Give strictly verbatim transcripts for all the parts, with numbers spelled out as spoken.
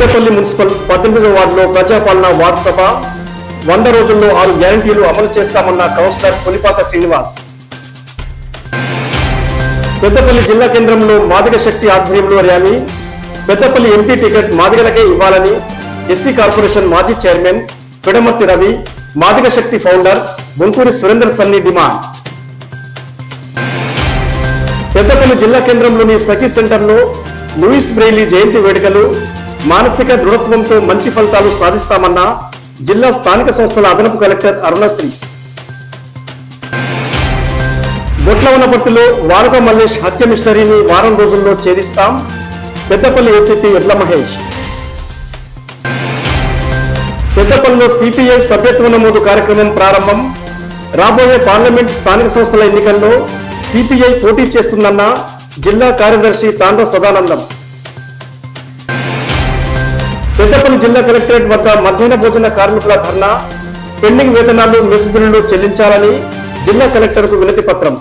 Peddapalli municipal పద్దెనిమిదవ వార్డులో ప్రజాపాలన ward సభ వంద రోజుల్లో ఆరు గ్యారంటీలు అమలు చేస్తామన్న కౌన్సిలర్ పులిపాక శ్రీనివాస్. పెద్దపల్లి జిల్లా కేంద్రంలో మాదిగ శక్తి ఆధ్వర్యంలో ర్యాలీ. పెద్దపల్లి ఎంపీ టికెట్ మాదిగలకే ఇవ్వాలని ఎస్సీ కార్పొరేషన్ మాజీ chairman Pidamarthi Ravi, Madiga Shakti founder Bonkuri Surender Sunny demand. Peddapalli జిల్లా కేంద్రంలోని సఖీ సెంటర్లో లూయిస్ బ్రెయిలీ జయంతి వేడుకలు. మానసిక దృఢత్వంతో మంచి ఫలితాలు సాధిస్తామన్న జిల్లా స్థానిక సంస్థల అదనపు కలెక్టర్ అరుణశ్రీ. బొట్లవనపర్తిలో వారక మల్లేష్ హత్య మిస్టరీని వారం రోజుల్లో ఛేదిస్తాం. పెద్దపల్లి ఏసీపీ ఎడ్ల మహేష్. పెద్దపల్లిలో సిపిఐ సభ్యత్వ నమోదు కార్యక్రమం ప్రారంభం. రాబోయే పార్లమెంట్ స్థానిక సంస్థల ఎన్నికల్లో సిపిఐ పోటీ చేస్తుందన్న జిల్లా కార్యదర్శి తాండ్ర సదానందం. పెద్దపల్లి జిల్లా కలెక్టరేట్ వద్ద మధ్యాహ్న భోజన కార్మికుల ధర్నా. పెండింగ్ వేతనాలు, మెస్ బిల్లులు చెల్లించాలని జిల్లా కలెక్టర్కు వినతి పత్రం.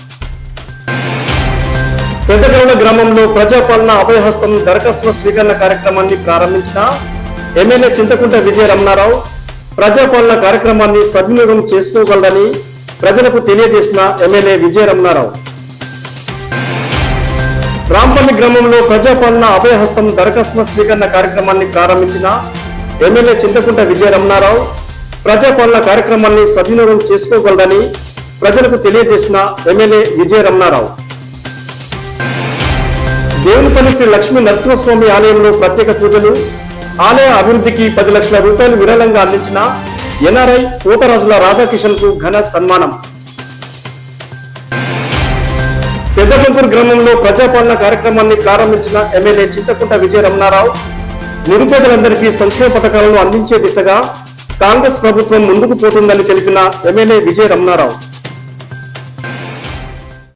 పెద్దగౌడ గ్రామంలో ప్రజాపాలన అభయహస్తం దరఖాస్తుల స్వీకరణ కార్యక్రమాన్ని ప్రారంభించిన ఎమ్మెల్యే చింతకుంట విజయ రమణారావు ప్రజాపాలన కార్యక్రమాన్ని సద్వినియోగం చేసుకోగలరని ప్రజలకు తెలియజేసిన ఎమ్మెల్యే విజయ రమణారావు. రాంపల్లి గ్రామంలో ప్రజాపాలన అభయహస్తం దరఖాస్తుల స్వీకరణ కార్యక్రమాన్ని ప్రారంభించిన ఎమ్మెల్యే చింతకుంట విజయ రమణారావు ప్రజాపాలన కార్యక్రమాన్ని సద్వినియోగం చేసుకోగలరని ప్రజలకు తెలియజేసిన ఎమ్మెల్యే విజయ రమణారావు. దేవునిపల్లి శ్రీ లక్ష్మీ నరసింహస్వామి ఆలయంలో ప్రత్యేక పూజలు. ఆలయ అభివృద్ధికి పది లక్షల రూపాయలు విరాళంగా అందించిన ఎన్ఆర్ఐ పోతరాజుల రాధాకిషన్ కు ఘన సన్మానం. పెద్దబంకూరు గ్రామంలో ప్రజాపాలన కార్యక్రమాన్ని ప్రారంభించిన ఎమ్మెల్యే చింతకుంట విజయ రమణారావు నిరుపేదలందరికీ సంక్షేమ పథకాలను అందించే దిశగా కాంగ్రెస్ ప్రభుత్వం ముందుకు పోతుందని తెలిపిన ఎమ్మెల్యే విజయ రమణారావు.